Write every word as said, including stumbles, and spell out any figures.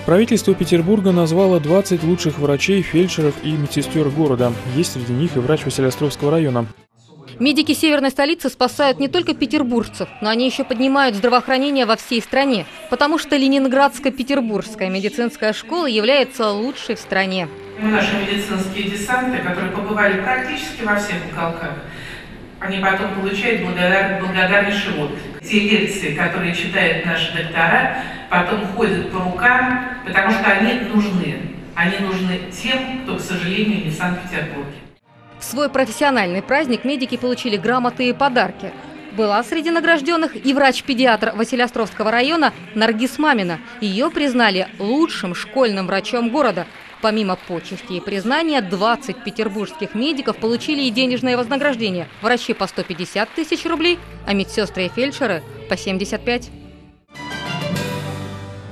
Правительство Петербурга назвало двадцать лучших врачей, фельдшеров и медсестер города. Есть среди них и врач Василеостровского района. Медики северной столицы спасают не только петербуржцев, но они еще поднимают здравоохранение во всей стране, потому что Ленинградско-Петербургская медицинская школа является лучшей в стране. Наши медицинские десанты, которые побывали практически во всех уголках, они потом получают благодар... благодарнейший отклик. Те лекции, которые читают наши доктора, потом ходят по рукам, потому что они нужны. Они нужны тем, кто, к сожалению, не в Санкт-Петербурге. В свой профессиональный праздник медики получили грамоты и подарки. Была среди награжденных и врач-педиатр Василеостровского района Наргиз Мамина. Ее признали лучшим школьным врачом города. Помимо почести и признания, двадцать петербургских медиков получили и денежное вознаграждение. Врачи по сто пятьдесят тысяч рублей, а медсестры и фельдшеры по семьдесят пять.